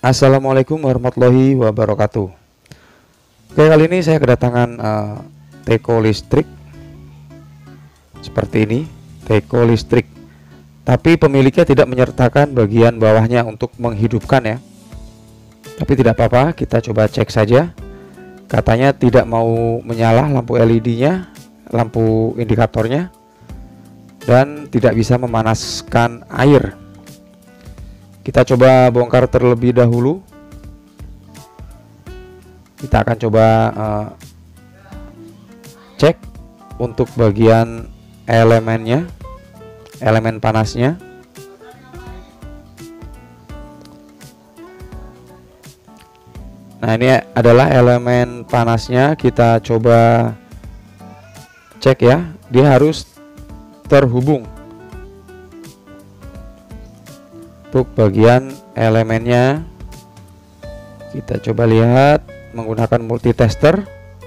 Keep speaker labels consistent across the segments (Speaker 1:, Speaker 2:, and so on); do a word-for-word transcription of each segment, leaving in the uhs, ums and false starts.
Speaker 1: Assalamualaikum warahmatullahi wabarakatuh. Oke, kali ini saya kedatangan uh, teko listrik seperti ini, teko listrik. Tapi pemiliknya tidak menyertakan bagian bawahnya untuk menghidupkan ya. Tapi tidak apa-apa, kita coba cek saja. Katanya tidak mau menyala lampu L E D-nya, lampu indikatornya, dan tidak bisa memanaskan air. Kita coba bongkar terlebih dahulu. Kita akan coba uh, cek untuk bagian elemennya, elemen panasnya. Nah, ini adalah elemen panasnya. Kita coba cek ya, dia harus terhubung. Untuk bagian elemennya kita coba lihat menggunakan multitester,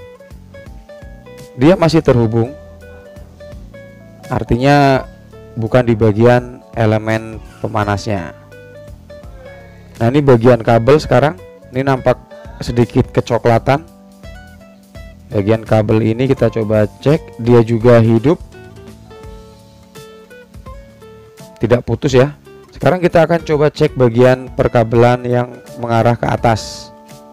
Speaker 1: dia masih terhubung, artinya bukan di bagian elemen pemanasnya. Nah, ini bagian kabel sekarang, ini nampak sedikit kecoklatan. Bagian kabel ini kita coba cek, dia juga hidup, tidak putus ya. Sekarang kita akan coba cek bagian perkabelan yang mengarah ke atas.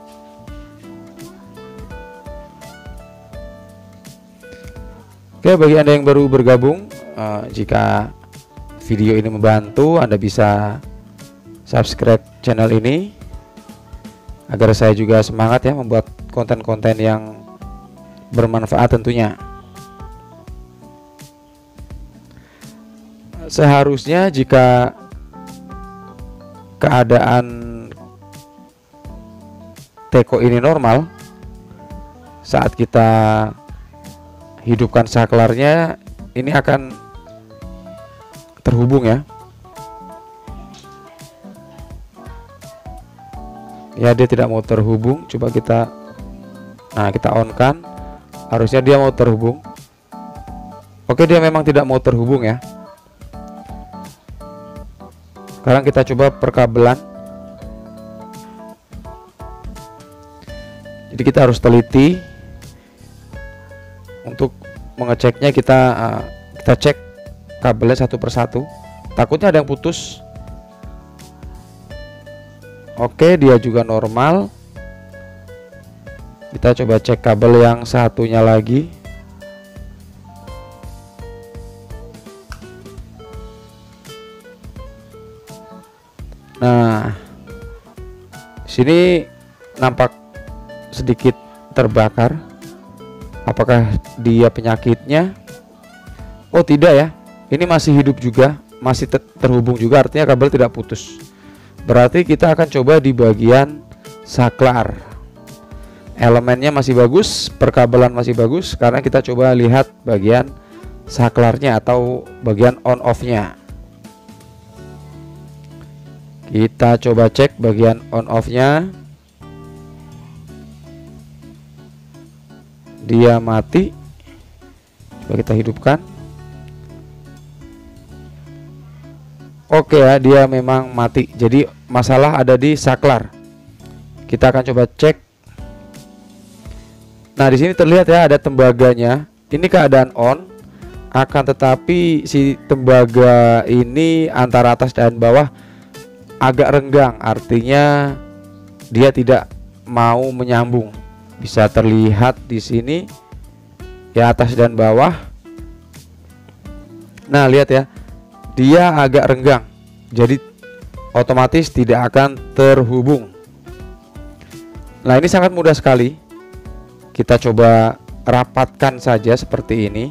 Speaker 1: Oke, bagi Anda yang baru bergabung, uh, jika video ini membantu, Anda bisa subscribe channel ini agar saya juga semangat ya membuat konten-konten yang bermanfaat tentunya. Seharusnya jika keadaan teko ini normal, saat kita hidupkan saklarnya ini akan terhubung ya. Ya, dia tidak mau terhubung. Coba kita, nah kita on kan, harusnya dia mau terhubung. Oke, dia memang tidak mau terhubung ya. Sekarang kita coba perkabelan. Jadi kita harus teliti untuk mengeceknya. Kita uh, kita cek kabelnya satu persatu. Takutnya ada yang putus. Oke, dia juga normal. Kita coba cek kabel yang satunya lagi. Nah, sini nampak sedikit terbakar. Apakah dia penyakitnya? Oh, tidak ya. Ini masih hidup juga, masih ter terhubung juga, artinya kabel tidak putus. Berarti kita akan coba di bagian saklar. Elemennya masih bagus, perkabelan masih bagus. Karena kita coba lihat bagian saklarnya atau bagian on off-nya. Kita coba cek bagian on off-nya. Dia mati. Coba kita hidupkan. Oke ya, dia memang mati. Jadi masalah ada di saklar. Kita akan coba cek. Nah, di sini terlihat ya ada tembaganya. Ini keadaan on. Akan tetapi si tembaga ini antara atas dan bawah agak renggang, artinya dia tidak mau menyambung. Bisa terlihat di sini ya, atas dan bawah. Nah, lihat ya, dia agak renggang, jadi otomatis tidak akan terhubung. Nah, ini sangat mudah sekali. Kita coba rapatkan saja seperti ini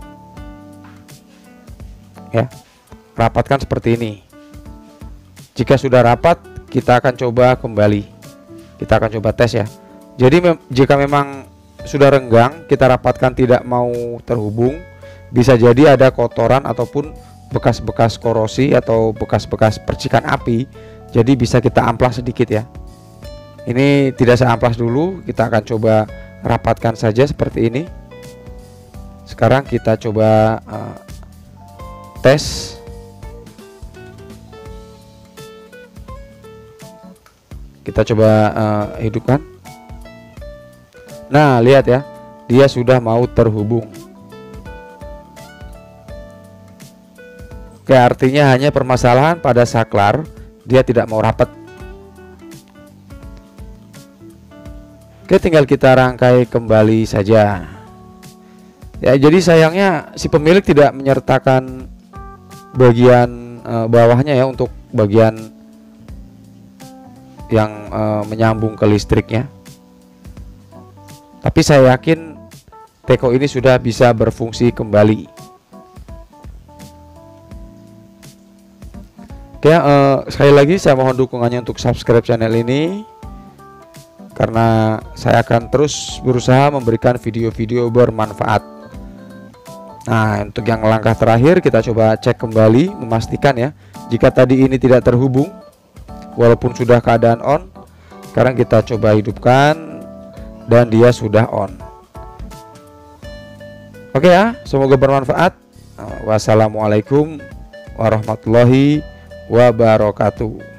Speaker 1: ya, rapatkan seperti ini. Jika sudah rapat, kita akan coba kembali. Kita akan coba tes ya. Jadi mem jika memang sudah renggang, kita rapatkan tidak mau terhubung, bisa jadi ada kotoran ataupun bekas-bekas korosi atau bekas-bekas percikan api. Jadi bisa kita amplas sedikit ya. Ini tidak saya amplas dulu, kita akan coba rapatkan saja seperti ini. Sekarang kita coba uh, tes. Kita coba uh, hidupkan. Nah, lihat ya, dia sudah mau terhubung. Oke, artinya hanya permasalahan pada saklar, dia tidak mau rapat. Oke, tinggal kita rangkai kembali saja. Ya, jadi sayangnya si pemilik tidak menyertakan bagian uh, bawahnya ya, untuk bagian yang uh, menyambung ke listriknya. Tapi saya yakin teko ini sudah bisa berfungsi kembali. Oke, uh, sekali lagi saya mohon dukungannya untuk subscribe channel ini, karena saya akan terus berusaha memberikan video-video bermanfaat. Nah, untuk yang langkah terakhir kita coba cek kembali, memastikan ya, jika tadi ini tidak terhubung walaupun sudah keadaan on. Sekarang kita coba hidupkan dan dia sudah on. Oke ya, semoga bermanfaat. Wassalamualaikum warahmatullahi wabarakatuh.